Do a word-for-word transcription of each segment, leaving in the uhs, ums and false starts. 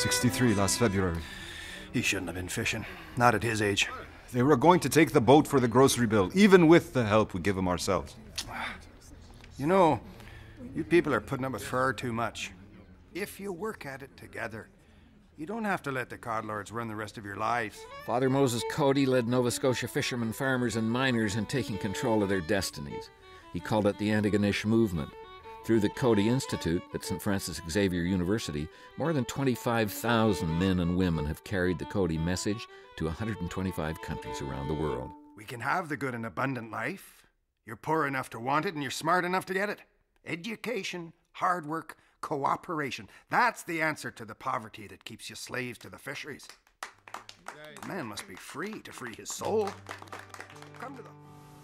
sixty-three last February. He shouldn't have been fishing. Not at his age. They were going to take the boat for the grocery bill, even with the help we give them ourselves. You know, you people are putting up with far too much. If you work at it together, you don't have to let the codlords run the rest of your lives. Father Moses Cody led Nova Scotia fishermen, farmers, and miners in taking control of their destinies. He called it the Antigonish Movement. Through the Cody Institute at Saint Francis Xavier University, more than twenty-five thousand men and women have carried the Cody message to one hundred twenty-five countries around the world. We can have the good and abundant life. You're poor enough to want it and you're smart enough to get it. Education, hard work, cooperation. That's the answer to the poverty that keeps you slaves to the fisheries. A man must be free to free his soul. Come to them.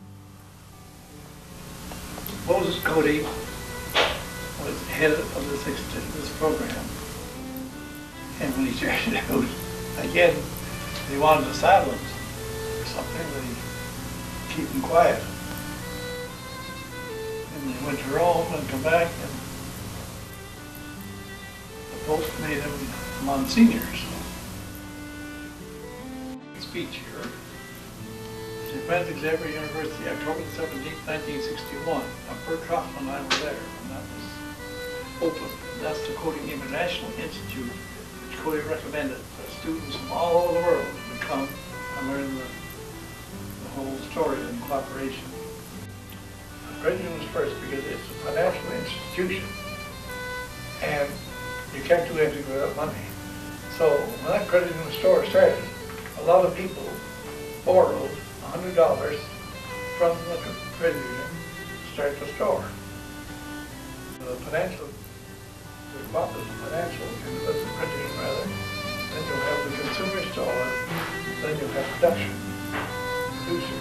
Moses Cody was head of this, this program. And when he started out, again, they wanted to silence or something, but he keep him quiet. And they went to Rome and come back, and the Pope made him Monsignor. Speech here. Saint Francis Xavier University, October seventeenth, nineteen sixty-one. Now, Bert Hoffman and I were there when that was opened. That's the Cody International Institute, which Cody recommended for students from all over the world to come and learn the, the whole story and cooperation. Credit was first because it's a financial institution, and you can't do anything without money. So when that credit union store started, a lot of people borrowed one hundred dollars from the credit union to start the store. The financial, the profit of financial, and the credit union rather, then you'll have the consumer store, then you'll have production, producers.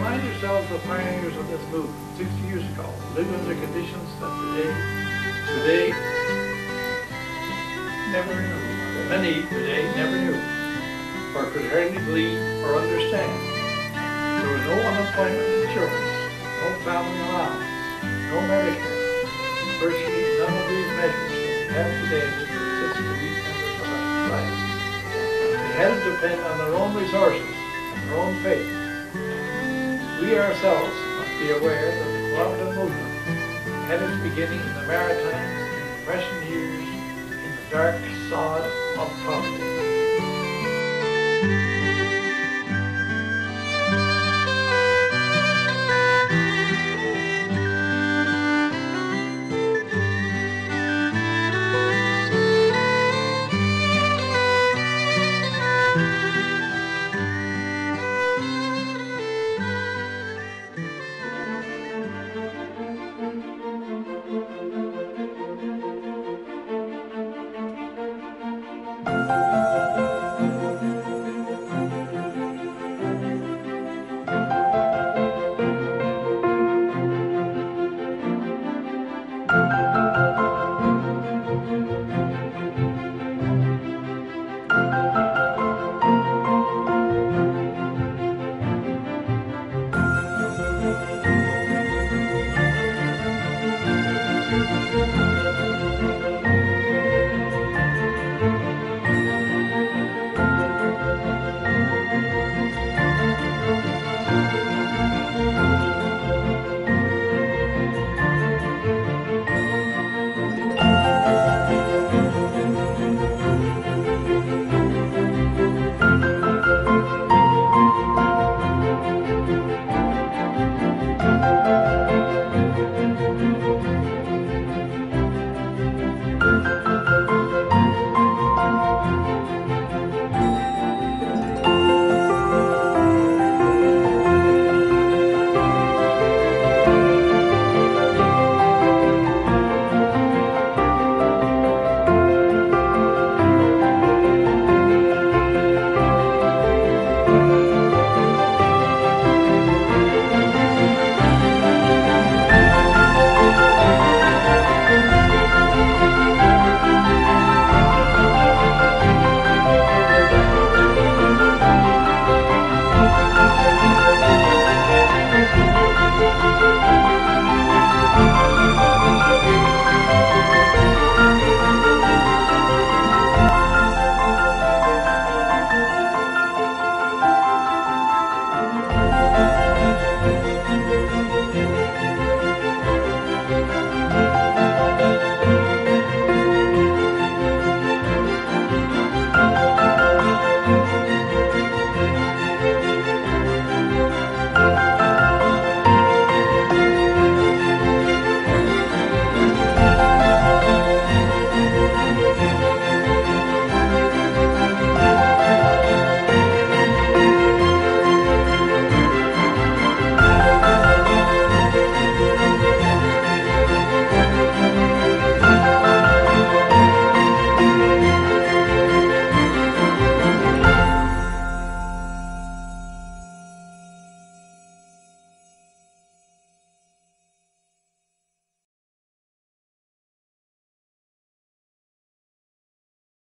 Remind yourselves the pioneers of this movement sixty years ago lived under conditions that today, today never knew. Many today never knew, or could hardly believe or understand. There was no unemployment insurance, no family allowance, no Medicare, virtually none of these measures that we have today to assist the weak members of our society. They had to depend on their own resources and their own faith. We ourselves must be aware that the cooperative movement had its beginning in the Maritimes in the Depression years in the dark sod of poverty.